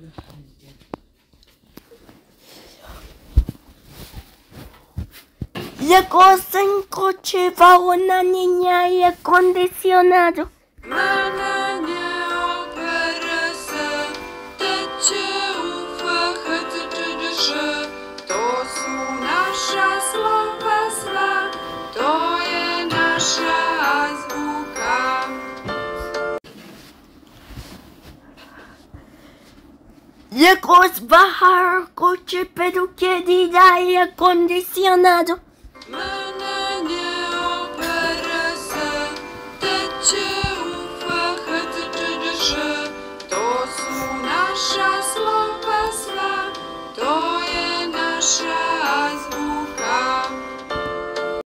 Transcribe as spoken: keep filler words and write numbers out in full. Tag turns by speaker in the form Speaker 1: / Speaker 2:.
Speaker 1: Llegó en coche, va una niña y acondicionado.
Speaker 2: Mama nie operę se, tecie ufa, chce czy drży. To są nasza słowa sła, to je nasza azbuka.
Speaker 1: Llegó a bajar coche, pero quiere aire acondicionado.
Speaker 2: Mama nie operę se, tecie ufa, chce czy drży. To są nasza słowa sła, to je nasza